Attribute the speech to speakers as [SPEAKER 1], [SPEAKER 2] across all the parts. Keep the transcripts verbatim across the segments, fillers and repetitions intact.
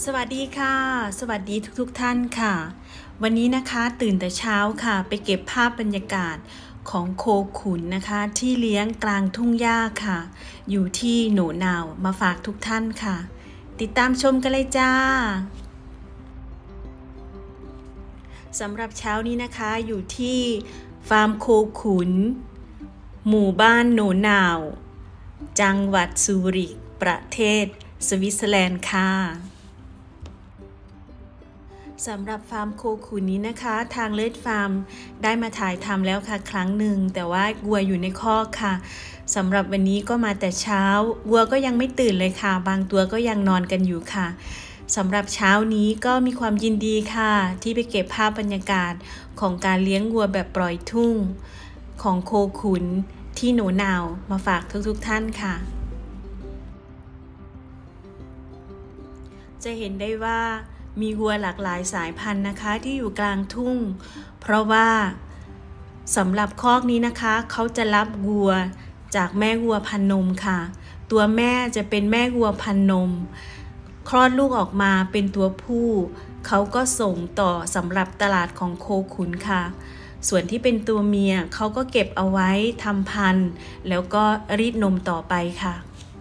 [SPEAKER 1] สวัสดีค่ะสวัสดีทุกๆท่านค่ะวันนี้นะคะตื่นแต่เช้าค่ะไปเก็บภาพบรรยากาศของโคขุนนะคะที่เลี้ยงกลางทุ่งหญ้าค่ะอยู่ที่โหนนาวมาฝากทุกท่านค่ะติดตามชมกันเลยจ้าสำหรับเช้านี้นะคะอยู่ที่ฟาร์มโคขุนหมู่บ้านโหนนาวจังหวัดซูริกประเทศสวิตเซอร์แลนด์ค่ะสำหรับฟาร์มโคขุนนี้นะคะทางเลิศฟาร์มได้มาถ่ายทำแล้วค่ะครั้งหนึ่งแต่ว่าวัวอยู่ในคอกค่ะสำหรับวันนี้ก็มาแต่เช้าวัวก็ยังไม่ตื่นเลยค่ะบางตัวก็ยังนอนกันอยู่ค่ะสำหรับเช้านี้ก็มีความยินดีค่ะที่ไปเก็บภาพบรรยากาศของการเลี้ยงวัวแบบปล่อยทุ่งของโคขุนที่โหนนาวมาฝากทุกๆท่านค่ะจะเห็นได้ว่ามีวัวหลากหลายสายพันธุ์นะคะที่อยู่กลางทุ่งเพราะว่าสำหรับคอกนี้นะคะเขาจะรับวัวจากแม่วัวพันนมค่ะตัวแม่จะเป็นแม่วัวพันนมคลอดลูกออกมาเป็นตัวผู้เขาก็ส่งต่อสำหรับตลาดของโคขุนค่ะส่วนที่เป็นตัวเมียเขาก็เก็บเอาไว้ทำพันธุ์แล้วก็รีดนมต่อไปค่ะ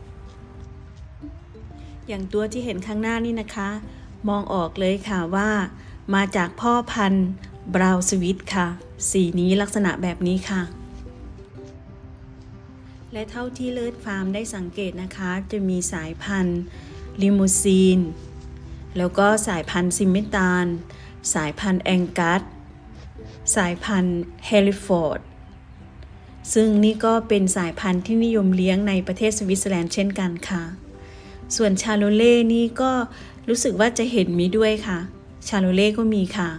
[SPEAKER 1] อย่างตัวที่เห็นข้างหน้านี่นะคะมองออกเลยค่ะว่ามาจากพ่อพันธุ์บราวน์สวิตค่ะสีนี้ลักษณะแบบนี้ค่ะและเท่าที่เลิศฟาร์มได้สังเกตนะคะจะมีสายพันธุ์ลิมูซีนแล้วก็สายพันธุ์ซิมเมตาลสายพันธุ์แองกัสสายพันธุ์เฮลิฟอร์ดซึ่งนี่ก็เป็นสายพันธุ์ที่นิยมเลี้ยงในประเทศสวิตเซอร์แลนด์เช่นกันค่ะส่วนชาโลเล่นี่ก็รู้สึกว่าจะเห็นมีด้วยค่ะชาโลเล่ก็มีค่ะ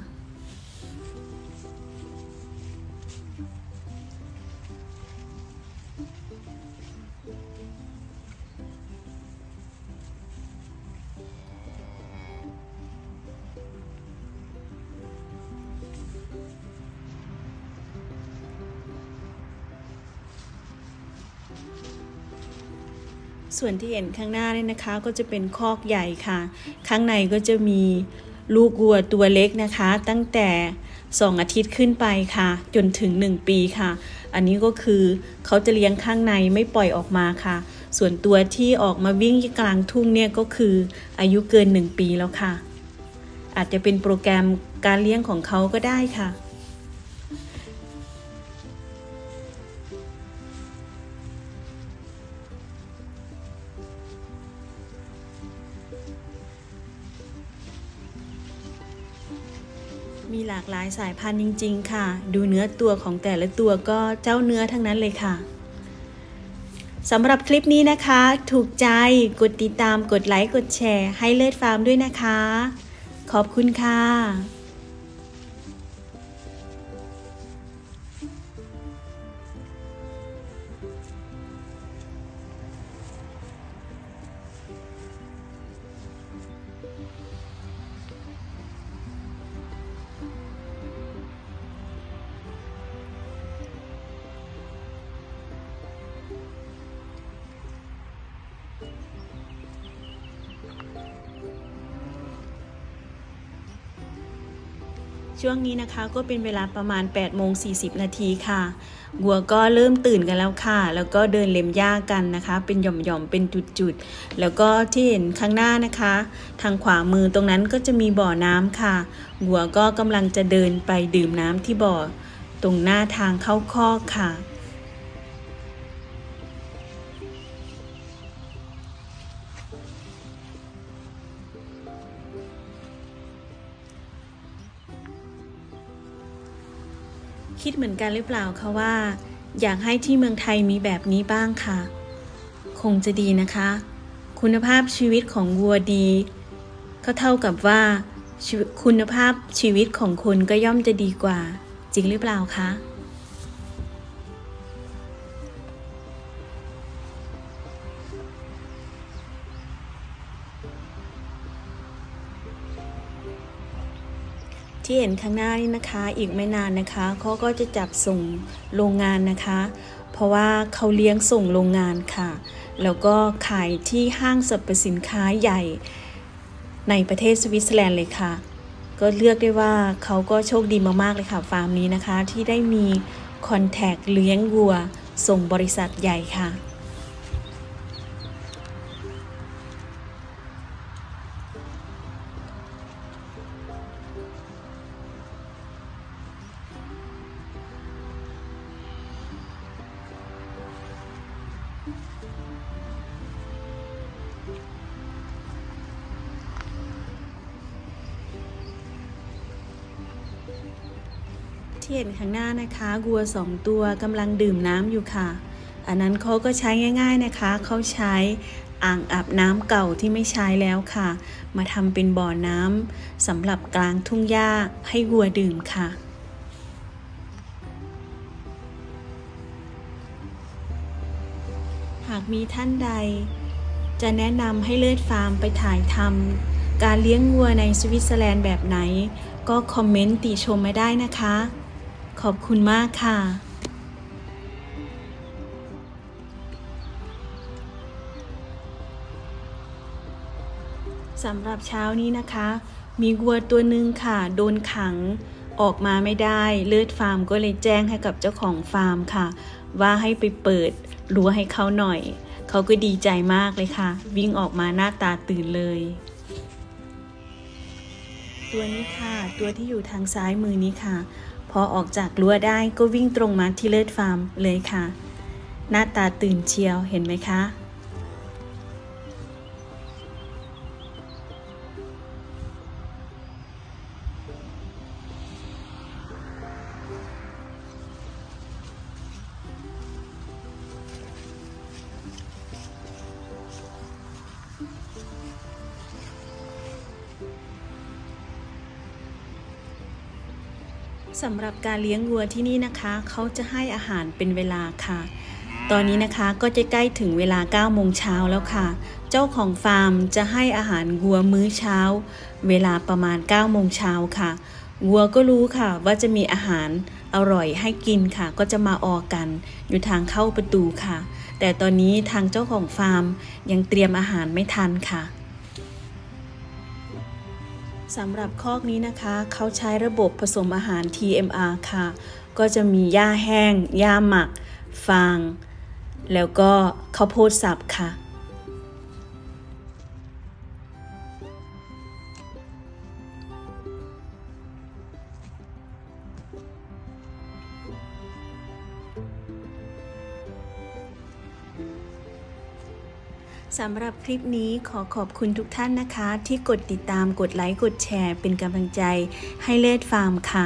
[SPEAKER 1] ส่วนที่เห็นข้างหน้านี่นะคะก็จะเป็นคอกใหญ่ค่ะข้างในก็จะมีลูกวัวตัวเล็กนะคะตั้งแต่สองอาทิตย์ขึ้นไปค่ะจนถึงหนึ่งปีค่ะอันนี้ก็คือเขาจะเลี้ยงข้างในไม่ปล่อยออกมาค่ะส่วนตัวที่ออกมาวิ่งกลางทุ่งเนี่ยก็คืออายุเกินหนึ่งปีแล้วค่ะอาจจะเป็นโปรแกรมการเลี้ยงของเขาก็ได้ค่ะมีหลากหลายสายพันธุ์จริงๆค่ะดูเนื้อตัวของแต่ละตัวก็เจ้าเนื้อทั้งนั้นเลยค่ะสำหรับคลิปนี้นะคะถูกใจกดติดตามกดไลค์กดแชร์ให้เลิศฟาร์มด้วยนะคะขอบคุณค่ะช่วงนี้นะคะก็เป็นเวลาประมาณแปดโมงสี่สิบนาทีค่ะวัวก็เริ่มตื่นกันแล้วค่ะแล้วก็เดินเล็มหญ้ากันนะคะเป็นหย่อมๆเป็นจุดๆแล้วก็ที่เห็นข้างหน้านะคะทางขวามือตรงนั้นก็จะมีบ่อน้ำค่ะวัวก็กำลังจะเดินไปดื่มน้ำที่บ่อตรงหน้าทางเข้าคอกค่ะคิดเหมือนกันหรือเปล่าคะว่าอยากให้ที่เมืองไทยมีแบบนี้บ้างค่ะคงจะดีนะคะคุณภาพชีวิตของวัวดีก็เท่ากับว่าคุณภาพชีวิตของคนก็ย่อมจะดีกว่าจริงหรือเปล่าคะที่เห็นข้างหน้านี่นะคะอีกไม่นานนะคะเขาก็จะจับส่งโรงงานนะคะเพราะว่าเขาเลี้ยงส่งโรงงานค่ะ แล้วก็ขายที่ห้างสรรพสินค้าใหญ่ในประเทศสวิตเซอร์แลนด์เลยค่ะก็เลือกได้ว่าเขาก็โชคดีมากๆเลยค่ะฟาร์มนี้นะคะที่ได้มีคอนแทคเลี้ยงวัวส่งบริษัทใหญ่ค่ะที่เห็นข้างหน้านะคะวัวสองตัวกำลังดื่มน้ำอยู่ค่ะอันนั้นเขาก็ใช้ง่ายๆนะคะเขาใช้อ่างอาบน้ำเก่าที่ไม่ใช้แล้วค่ะมาทำเป็นบ่อน้ำสำหรับกลางทุ่งหญ้าให้วัวดื่มค่ะหากมีท่านใดจะแนะนำให้เลิศฟาร์มไปถ่ายทำการเลี้ยงวัวในสวิตเซอร์แลนด์แบบไหนก็คอมเมนต์ติชมมาได้นะคะขอบคุณมากค่ะสำหรับเช้านี้นะคะมีวัวตัวหนึ่งค่ะโดนขังออกมาไม่ได้เลิศฟาร์มก็เลยแจ้งให้กับเจ้าของฟาร์มค่ะว่าให้ไปเปิดรั้วให้เขาหน่อยเขาก็ดีใจมากเลยค่ะวิ่งออกมาหน้าตาตื่นเลยตัวนี้ค่ะตัวที่อยู่ทางซ้ายมือนี้ค่ะพอออกจากรั้วได้ก็วิ่งตรงมาที่เลิศฟาร์มเลยค่ะหน้าตาตื่นเชียวเห็นไหมคะสำหรับการเลี้ยงวัวที่นี่นะคะเขาจะให้อาหารเป็นเวลาค่ะตอนนี้นะคะก็จะใกล้ถึงเวลาเก้าโมงเช้าแล้วค่ะเจ้าของฟาร์มจะให้อาหารวัวมื้อเช้าเวลาประมาณเก้าโมงเช้าค่ะวัวก็รู้ค่ะว่าจะมีอาหารอร่อยให้กินค่ะก็จะมาออกันอยู่ทางเข้าประตูค่ะแต่ตอนนี้ทางเจ้าของฟาร์มยังเตรียมอาหารไม่ทันค่ะสำหรับคอกนี้นะคะเขาใช้ระบบผสมอาหาร ที เอ็ม อาร์ ค่ะก็จะมีหญ้าแห้งหญ้าหมักฟางแล้วก็ข้าวโพดสับค่ะสำหรับคลิปนี้ขอขอบคุณทุกท่านนะคะที่กดติดตามกดไลค์กดแชร์เป็นกำลังใจให้เลิศฟาร์มค่ะ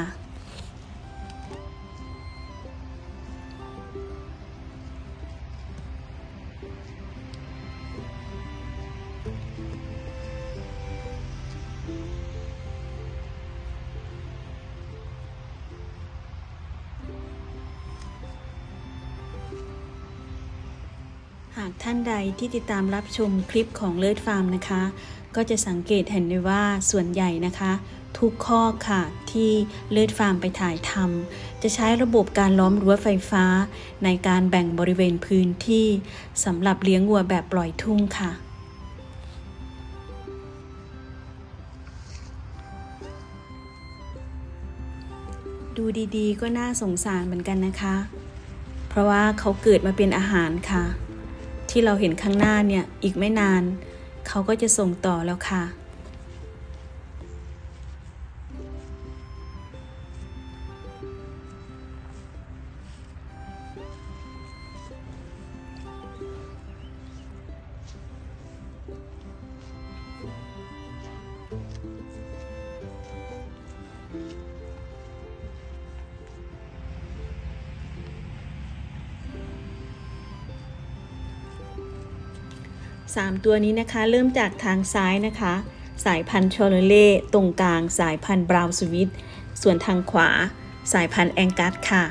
[SPEAKER 1] หากท่านใดที่ติดตามรับชมคลิปของเลิศฟาร์มนะคะก็จะสังเกตเห็นได้ว่าส่วนใหญ่นะคะทุกข้อค่ะที่เลิศฟาร์มไปถ่ายทำจะใช้ระบบการล้อมรั้วไฟฟ้าในการแบ่งบริเวณพื้นที่สำหรับเลี้ยงวัวแบบปล่อยทุ่งค่ะดูดีๆก็น่าสงสารเหมือนกันนะคะเพราะว่าเขาเกิดมาเป็นอาหารค่ะที่เราเห็นข้างหน้าเนี่ยอีกไม่นานเขาก็จะส่งต่อแล้วค่ะสามตัวนี้นะคะเริ่มจากทางซ้ายนะคะสายพันธุ์ชอร์เล่ตรงกลางสายพันธุ์บราวน์สวิตส่วนทางขวาสายพันธุ์แองกัสค่ะ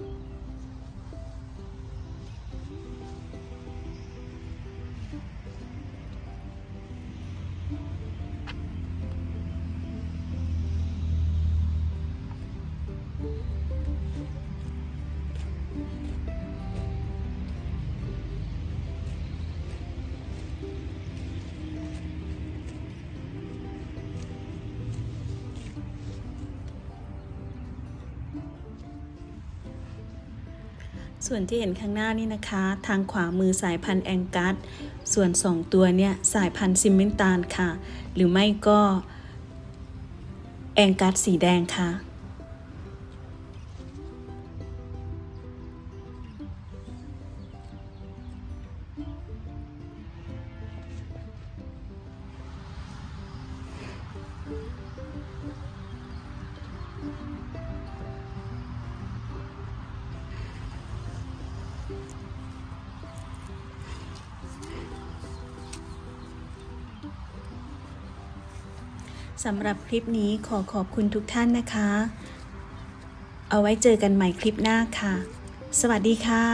[SPEAKER 1] ส่วนที่เห็นข้างหน้านี่นะคะทางขวามือสายพันธุ์แองกัสส่วนสองตัวเนี่ยสายพันธุ์ซิมเมนตาลค่ะหรือไม่ก็แองกัสสีแดงค่ะสำหรับคลิปนี้ขอขอบคุณทุกท่านนะคะเอาไว้เจอกันใหม่คลิปหน้าค่ะสวัสดีค่ะ